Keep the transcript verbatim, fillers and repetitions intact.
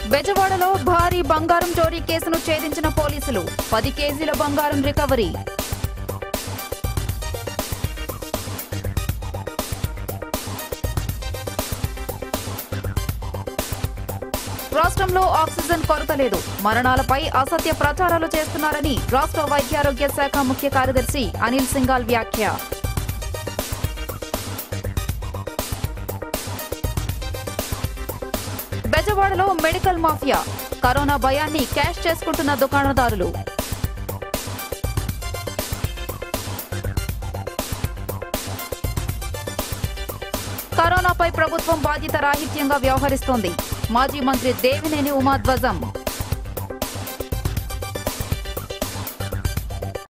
బెజవాడలో భారీ బంగారం చోరీ కేసును ఛేదించిన పోలీసులు పది కేజీల బంగారం రికవరీ. రాష్ట్రంలో ఆక్సిజన్ కొరత లేదు, మరణాలపై అసత్య ప్రచారాలు చేస్తున్నారని రాష్ట్ర వైద్యారోగ్య శాఖ ముఖ్య కార్యదర్శి అనిల్ సింఘాల్ వ్యాఖ్య. బెజవాడలో మెడికల్ మాఫియా, కరోనా భయాన్ని క్యాష్ చేసుకుంటున్న దుకాణదారులు. కరోనాపై ప్రభుత్వం బాధ్యత రాహిత్యంగా వ్యవహరిస్తోంది. మాజీ మంత్రి దేవినేని ఉమాధ్వజం.